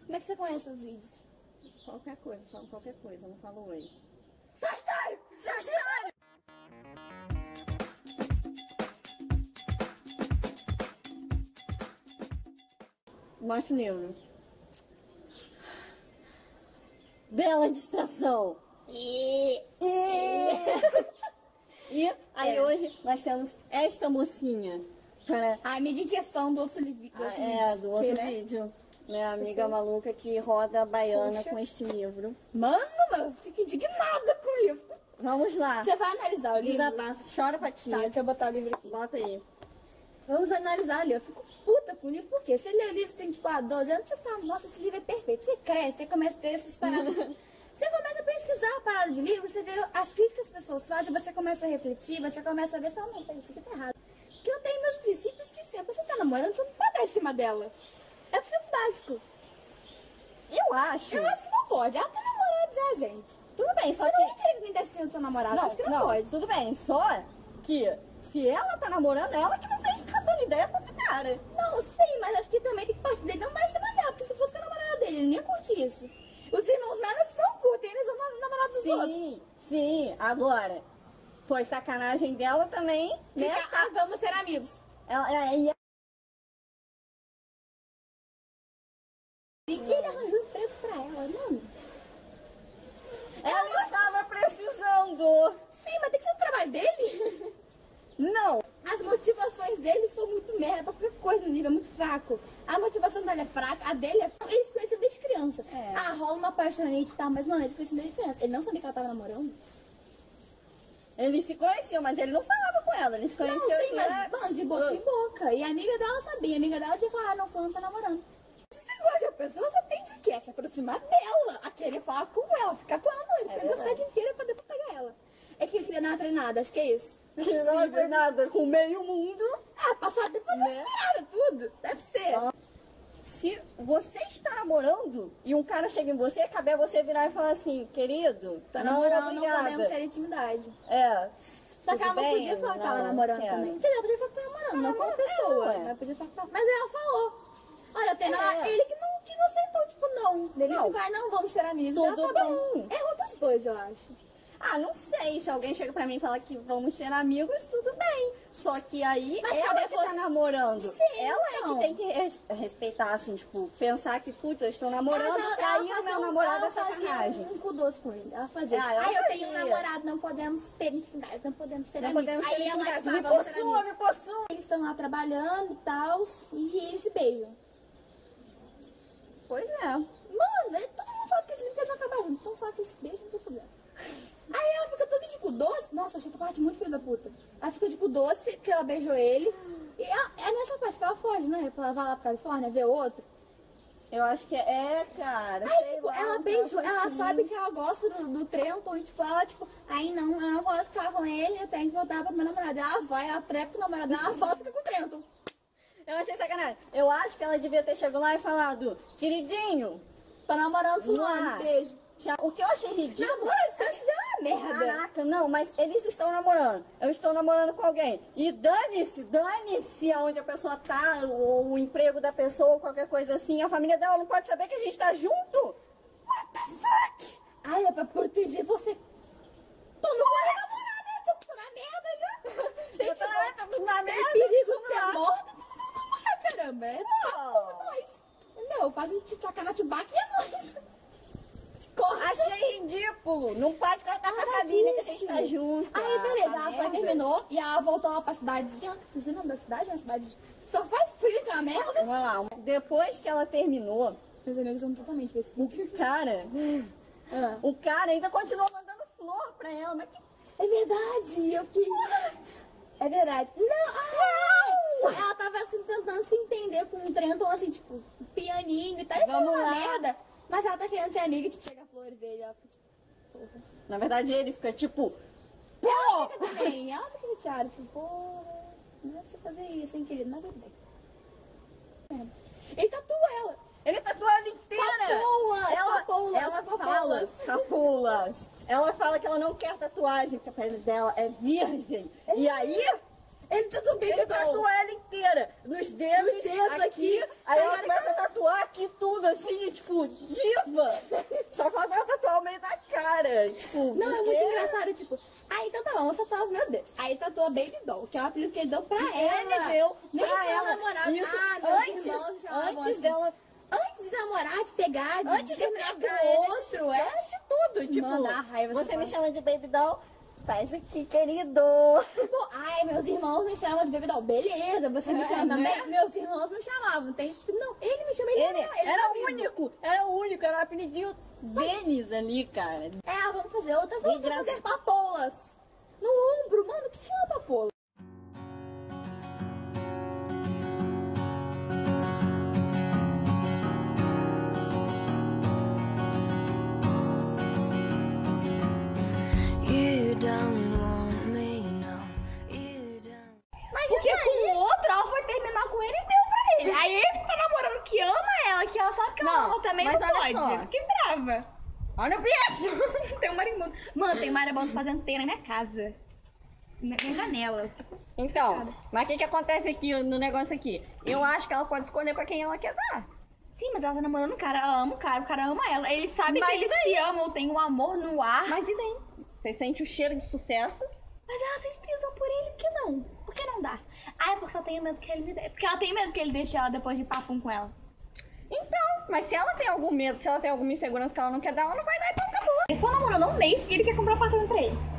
Como é que você conhece os vídeos? Qualquer coisa, falo qualquer coisa, não falo oi. Sagitário! Sagitário! Mostra o livro. Bela distração. E aí hoje nós temos esta mocinha para... A amiga em questão do outro vídeo. do outro vídeo. Minha amiga maluca que roda a baiana com este livro. Mano, eu fico indignada com o livro. Vamos lá. Você vai analisar o livro? Desabafo. Chora pra tia. Tá, deixa eu botar o livro aqui. Bota aí. Vamos analisar ali. Eu fico puta com o livro, porque você lê o livro, você tem tipo 12 anos, você fala, nossa, esse livro é perfeito. Você cresce, você começa a ter essas paradas. Você começa a pesquisar a parada de livro, você vê as críticas que as pessoas fazem, você começa a refletir, você começa a ver e fala, não, peraí, isso aqui tá errado. Porque eu tenho meus princípios que sempre você tá namorando, você não pode dar em cima dela. É princípio básico. Eu acho que não pode. Ela tá namorando já, gente. Tudo bem, só Você que... não vai querer vir dar em cima do seu namorado, acho que não pode. Tudo bem, só que se ela tá namorando, ela que não tem que ficar dando ideia pra cara. Não, sim, mas acho que também tem que partir dele não mais em cima dela, porque se fosse com a namorada dele, ele nem ia curtir isso. Os irmãos menores não curtem, eles são namorados dos outros. Sim, agora, foi sacanagem dela também, né? Vamos ser amigos. E ele arranjou emprego pra ela, mano. Ela estava precisando. Sim, mas tem que ser o trabalho dele. Não. As motivações dele são muito merda, pra qualquer coisa no livro é muito fraco. A motivação dela é fraca, a dele é fraca. Eles se conheciam desde criança. Rola uma apaixonante e tal, mas mano, eles se conheciam desde criança. Ele não sabia que ela tava namorando. Eles se conheciam, mas ele não falava com ela. Eles se conheciam não, sim, assim, mas mano, de boca em boca. E a amiga dela sabia. A amiga dela tinha falado, não, fulano tá namorando. Se você gosta de uma pessoa, você tem de quê? Se aproximar dela, a querer falar com ela, ficar com ela, não. Ele quer gostar de inteira pra depois pegar ela. É que ele queria dar uma treinada, acho que é isso. Que não é treinada com meio mundo. Pra saber fazer as paradas, tudo. Deve ser. Se você está namorando e um cara chega em você, cabe a você virar e falar assim, querido, tá namorando, não podemos ter intimidade. Só que ela não podia falar que tava namorando também. Entendeu? Podia falar que tava namorando, não com a pessoa. Mas ela falou. Olha, tem ele que não aceitou, tipo, não. Ele não vai, não, vamos ser amigos. Tudo bem. Errou dos dois, eu acho. Não sei, se alguém chega pra mim e fala que vamos ser amigos, tudo bem. Só que aí, ela que tá namorando. Sim, ela é que tem que respeitar, assim, tipo, pensar que, putz, eu estou namorando, e aí o meu namorado é sacanagem. Um cu doce com ele. Ela fazia, eu tenho um namorado, não podemos ter intimidade, não podemos ser amigos. Aí ela me possua. Eles estão lá trabalhando e tal, e eles se beijam. Pois é. Mano, todo mundo sabe que eles vão trabalhar junto, então fala que esse beijo não tem problema. Aí ela fica toda de cu doce. Nossa, achei essa parte muito filha da puta. Ela fica de cu doce porque ela beijou ele. E é nessa parte que ela foge, né? Ela vai lá pra Califórnia ver outro. Eu acho que cara. Aí, tipo, ela beijou, ela sabe que ela gosta do Trenton. E, tipo, ela, tipo, aí não, eu não posso ficar com ele, eu tenho que voltar pra minha namorada. Ela vai, ela trepa com o namorado dela, ela volta e fica com o Trenton. Eu achei sacanagem. Eu acho que ela devia ter chegado lá e falado, queridinho, tô namorando fulano, beijo. O que eu achei ridículo... Namoro à distância já é uma merda. Caraca, não, mas eles estão namorando. Eu estou namorando com alguém. E dane-se aonde a pessoa tá, ou o emprego da pessoa, ou qualquer coisa assim. A família dela não pode saber que a gente tá junto? What the fuck? Ai, é pra proteger você. Tô na merda já. Sei que tô na merda. Perigo de ser morta. Caramba, é nóis. Não, faz um tchutchaca na tubaca e é nóis. Achei ridículo. Não pode cortar com a cabine que a gente tá junto. Aí, beleza, ela foi, terminou e ela voltou lá pra cidadezinha. Esqueci o nome da cidade, uma cidade só faz frio que é uma merda. Vamos lá. Depois que ela terminou, meus amigos são totalmente o cara ainda continuou mandando flor pra ela. Mas que... É verdade, eu fiquei... É verdade. Não! Ela tava assim, tentando se entender com um Trenton, assim, tipo, pianinho e tal. Isso é uma merda. Mas ela tá querendo ser amiga, tipo, chega flores dele, ela fica tipo, porra. Na verdade, ele fica tipo, pô! Ela fica também, ela fica chateada, tipo, pô, não é pra você fazer isso, hein, querido, mas tudo bem. Ele tatua ela. Ele tatua ela inteira. Papulas. Ela fala que ela não quer tatuagem, que a pele dela é virgem. E aí, Ele tatuou Baby Ele Doll. tatuou ela inteira. Nos dedos aqui. Aí ela começa a tatuar aqui tudo, assim, tipo, diva. Só falta ela tatuar o meio da cara. Tipo, Não, é muito engraçado, tipo... Ah, então tá bom, vamos tatuar os meus dedos. Aí tatuou Baby Doll, que é o apelido que ele deu pra ela. Ele deu Nem pra foi ela. namorado. Isso, Meus irmãos chamavam antes assim. dela... Antes de namorar, de pegar, de Antes de terminar pegar, com o outro, é? antes de tudo, tipo, Mano, dá raiva essa você me parte. chama de Baby Doll, faz aqui, querido. Tipo, ai, meus irmãos me chamam de Baby Doll. Beleza, você me chama também? Meus irmãos me chamavam. Tem gente que, não, ele me chama, ele Era tá o vivo. único, era o apelidinho deles ali, cara. É, vamos fazer outra, vamos Bem fazer papoulas. No ombro, mano, o que é uma papoula? You don't want me, no. You don't. Mas porque com o outro, ela foi terminar com ele e deu pra ele. Aí esse que tá namorando que ama ela, que ela sabe que ela Não, ama também, mas não olha pode. só. Eu fiquei brava. Olha o bicho! Tem um marimbondo. Mano, tem marimbondo fazendo teia na minha casa. Na minha janela. Eu fico Então, chateada. mas o que acontece aqui no negócio aqui? Eu acho que ela pode escolher pra quem ela quer dar. Sim, mas ela tá namorando o cara, ela ama o cara ama ela. Eles sabem Mas que eles se amam, tem um amor no ar. Mas e daí? Você sente o cheiro de sucesso? Mas ela sente tesão por ele, por que não? Por que não dá? Ah, é porque ela tem medo que ele me dê. Porque ela tem medo que ele deixe ela depois de papum com ela. Então, mas se ela tem algum medo, se ela tem alguma insegurança que ela não quer dar, ela não vai dar e pronto, acabou. Eles estão namorando há um mês e ele quer comprar um apartamento pra eles.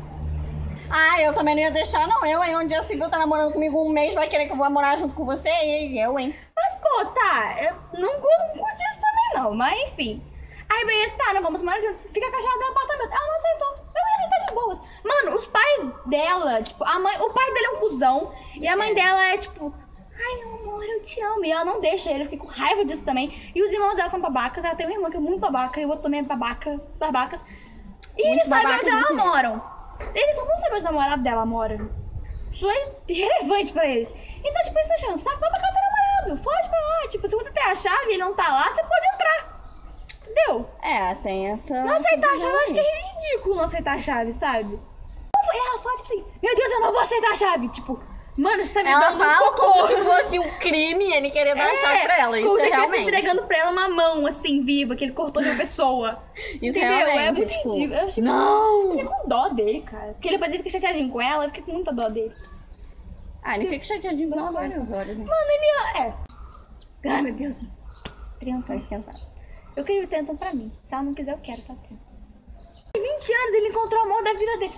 Ah, eu também não ia deixar, não. Eu, hein? Onde a Civil tá namorando comigo um mês, vai querer que eu vou morar junto com você? E eu, hein? Mas, pô, tá, eu não curti isso também não, mas enfim. Aí, beleza, tá, não vamos morar juntos, fica com a chave do apartamento. Ela não aceitou, eu ia aceitar de boas. Mano, os pais dela, tipo, o pai dele é um cuzão, e a mãe dela é tipo, ai, meu amor, eu te amo. E ela não deixa ele, eu fiquei com raiva disso também. E os irmãos dela são babacas, ela tem uma irmã que é muito babaca, e o outro também é babacas. E eles sabem babacas, onde elas assim. moram. Eles não vão saber onde o namorado dela mora. Isso é irrelevante pra eles. Então, tipo, eles estão achando, saco, vai pra casa do namorado, foge pra lá. Tipo, se você tem a chave e ele não tá lá, você pode entrar. Entendeu? É, tem essa... Não aceitar a chave, eu acho que é ridículo não aceitar a chave, sabe? Ela fala, tipo assim, meu Deus, eu não vou aceitar a chave. Tipo, mano, você tá me Ela dando fala um cocô. como se fosse um crime ele querer dar a chave pra ela. Isso como se é ele estivesse realmente. entregando pra ela uma mão, assim, viva, que ele cortou de uma pessoa. Isso Entendeu? É realmente, muito tipo, ridículo. Eu fiquei não! Eu fiquei com dó dele, cara. Porque depois ele fica chateadinho com ela, eu fiquei com muita dó dele. Ah, ele fica chateadinho por várias horas, né? Mano, ele é. Ai, meu Deus. Essa criança Vai esquentar. Eu queria o Trenton pra mim. Se ela não quiser, eu quero, tá? Em 20 anos ele encontrou o amor da vida dele.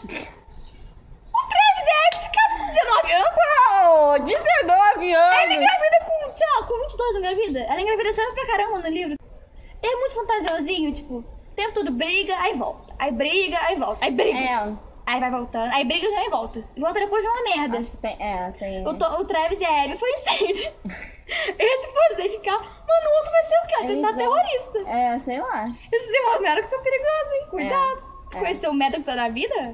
O Travis é esse cara com 19 anos. Oh, 19 anos! Ela engravida com, sei lá, com 22 engravida. Ela engravida sempre pra caramba no livro. Ele é muito fantasiosinho, tipo, o tempo todo briga, aí volta. Aí briga, aí volta. Aí briga. É, Aí vai voltando. Aí briga já e volta. E volta depois de uma merda. acho que tem... tem... O Travis e a Abby foi incêndio. Esse foi acidente de carro. Mano, o outro vai ser o quê? Atentado terrorista. É, sei lá. Esses irmãos vieram que são perigosos, hein? Cuidado. É. Conhecer o método da vida?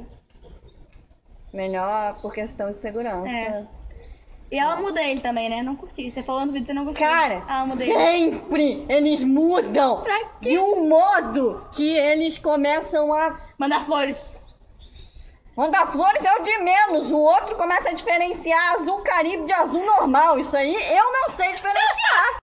Melhor por questão de segurança. É. E ela muda ele também, né? Não curti. Você falou no vídeo que você não gostou. Cara, Ela muda ele. sempre eles mudam Pra quê? de um modo que eles começam a... Mandar flores. Mandar flores é o de menos, o outro começa a diferenciar azul caribe de azul normal. Isso aí eu não sei diferenciar.